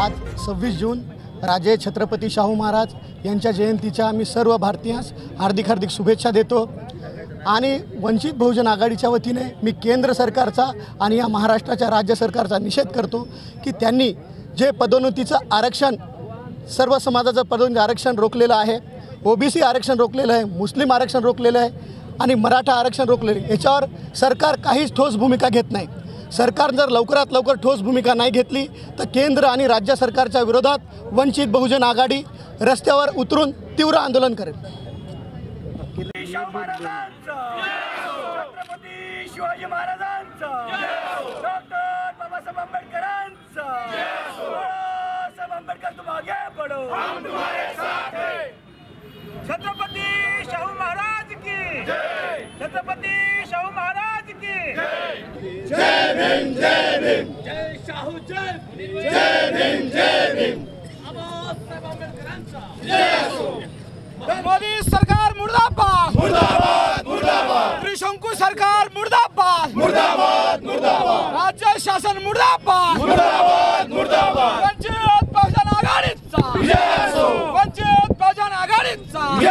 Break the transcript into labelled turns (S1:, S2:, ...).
S1: आज 26 जून राजे छत्रपती शाहू महाराज यांच्या जयंतीच्या आम्ही सर्व भारतीयांस हार्दिक हार्दिक शुभेच्छा देतो। आणि वंचित बहुजन आघाडीच्या वतीने मी केंद्र सरकारचा आणि या महाराष्ट्राच्या राज्य सरकारचा निषेध करतो की त्यांनी जे पदोन्नतीचं आरक्षण, सर्व समाजाचं पदोन्नती आरक्षण रोखलेलं आहे, ओबीसी आरक्षण रोखलेलं आहे, मुस्लिम आरक्षण रोखलेलं आहे आणि मराठा आरक्षण रोखलेलं आहे, याच्यावर सरकार काहीच ठोस भूमिका घेत नाही। सरकार जर लवकरात लवकर ठोस भूमिका नाही घेतली तर केंद्र आणि राज्य सरकारच्या विरोधात वंचित बहुजन आघाडी रस्त्यावर उतरून तीव्र आंदोलन करेल।
S2: छत्रपती शिवाजी महाराजांचा, डॉक्टर बाबासाहेब आंबेडकरांचा, बाबासाहेब आंबेडकर तुम आगे बढ़ो, हम तुम्हारे साथ हैं। छत्रपती शाहू महाराज की जय, छत्रपती शाहू महाराज की जय, जय भीम, जय भीम, जय शाहू, जय भीम, जय भीम, बाबासाहेब आंबेडकरांचा जय। मोदी सरकार मुर्दाबाद, मुर्दाबाद, मुर्दाबाद। त्रिशंकू सरकार मुर्दाबाद, मुर्दाबाद, मुर्दाबाद। राज्य शासन मुर्दाबाद, मुर्दाबाद, मुर्दाबाद। वंचित बहुजन आघाडीचा जय असो, वंचित बहुजन आघाडीचा